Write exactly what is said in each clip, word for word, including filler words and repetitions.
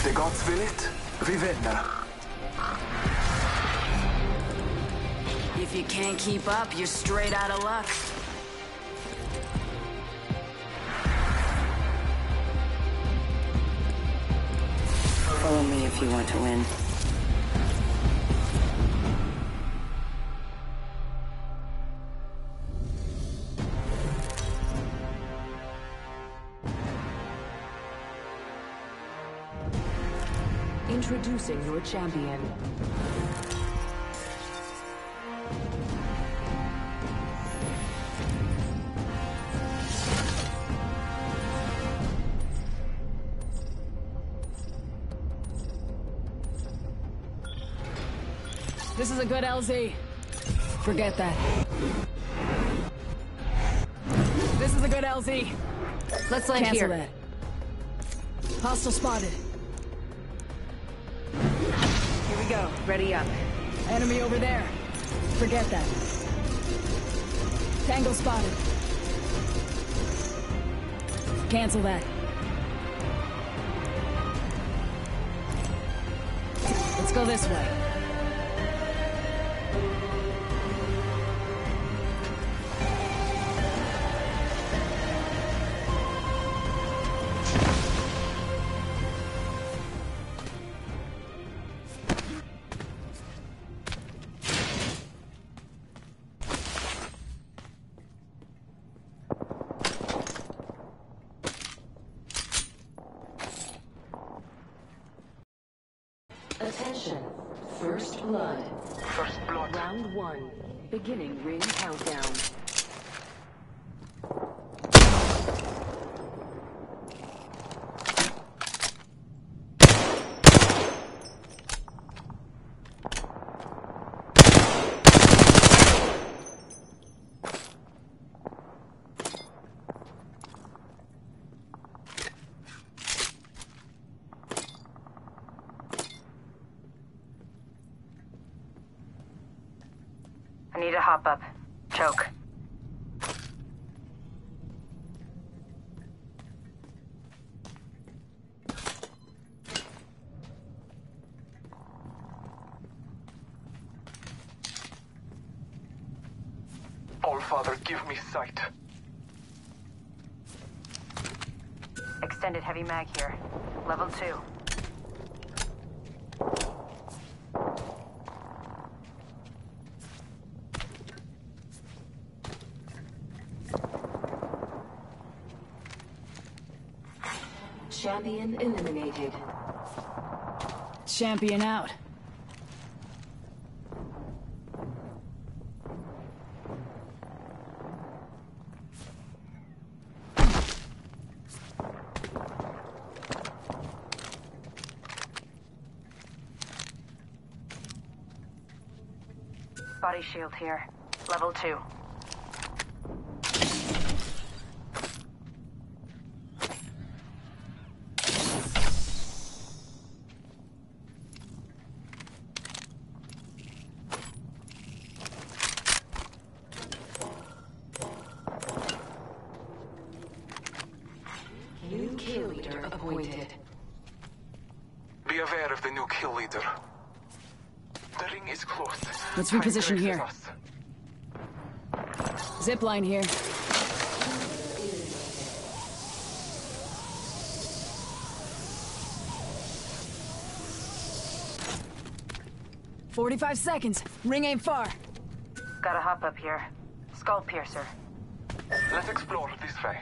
the gods will it, Vivenna. If you can't keep up, you're straight out of luck. Follow me if you want to win. Introducing your champion. This is a good L Z. Forget that. This is a good L Z. Let's land Cancel here. that. Hostile spotted. Here we go. Ready up. Enemy over there. Forget that. Tango spotted. Cancel that. Let's go this way. Attention. First blood. First blood. Round one. Beginning ring countdown. I need to hop up. Choke. Allfather, give me sight. Extended heavy mag here. Level two. Champion eliminated. Champion out. Body shield here. Level two. New kill leader appointed. Be aware of the new kill leader. The ring is close. Let's Time reposition traces here. us. Zip line here. Forty-five seconds. Ring ain't far. Gotta hop up here. Skull piercer. Let's explore this way.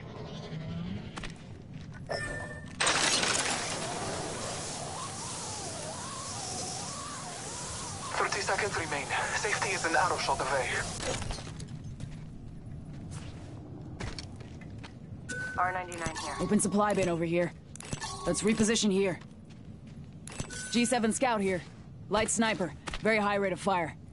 Thirty seconds remain. Safety is an arrow shot away. R ninety-nine here. Open supply bin over here. Let's reposition here. G seven scout here. Light sniper. Very high rate of fire.